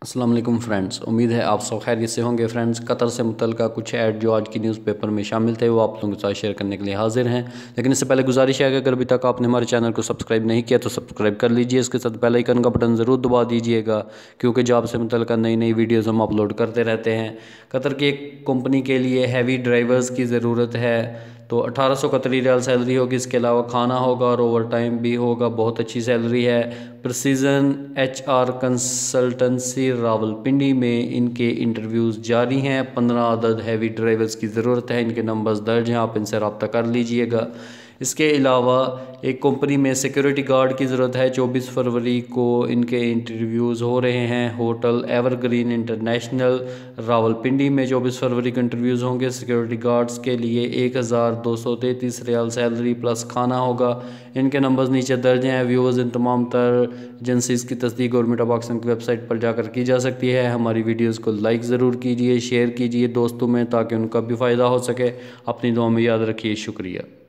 अस्सलाम वालेकुम फ्रेंड्स, उम्मीद है आप सब खैरियत से होंगे। फ्रेंड्स, कतर से मुतल्लिक़ कुछ ऐड जो आज की न्यूज़पेपर में शामिल थे वो आप लोगों के साथ शेयर करने के लिए हाजिर हैं। लेकिन इससे पहले गुजारिश है कि अगर अभी तक आपने हमारे चैनल को सब्सक्राइब नहीं किया तो सब्सक्राइब कर लीजिए। इसके साथ बेल आइकन का बटन ज़रूर दबा दीजिएगा, क्योंकि जॉब से मुतल्लिक़ नई नई वीडियोज़ हम अपलोड करते रहते हैं। कतर की एक कंपनी के लिए हैवी ड्राइवर्स की ज़रूरत है, तो 1800 कतरी रियाल सैलरी होगी। इसके अलावा खाना होगा और ओवर टाइम भी होगा। बहुत अच्छी सैलरी है। प्रिसीजन HR कंसल्टेंसी रावलपिंडी में इनके इंटरव्यूज़ जारी हैं। 15 अदद हैवी ड्राइवर्स की ज़रूरत है। इनके नंबर्स दर्ज हैं, आप इनसे रब्ता कर लीजिएगा। इसके अलावा एक कंपनी में सिक्योरिटी गार्ड की ज़रूरत है। 24 फरवरी को इनके इंटरव्यूज़ हो रहे हैं। होटल एवरग्रीन इंटरनेशनल रावलपिंडी में 24 फरवरी को इंटरव्यूज़ होंगे। सिक्योरिटी गार्ड्स के लिए 1233 रियाल सैलरी प्लस खाना होगा। इनके नंबर्स नीचे दर्ज हैं। व्यूअर्स इन तमाम तर एजेंसीज़ की तस्दीक गवर्नमेंट ऑफ पाकिस्तान की वेबसाइट पर जाकर की जा सकती है। हमारी वीडियोज़ को लाइक ज़रूर कीजिए, शेयर कीजिए दोस्तों में, ताकि उनका भी फ़ायदा हो सके। अपनी दुआ में याद रखिए। शुक्रिया।